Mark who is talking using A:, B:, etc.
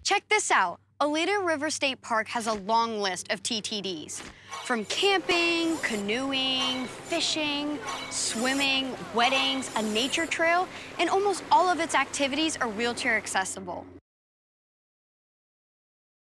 A: Check this out. Oleta River State Park has a long list of TTDs. From camping, canoeing, fishing, swimming, weddings, a nature trail, and almost all of its activities are wheelchair accessible.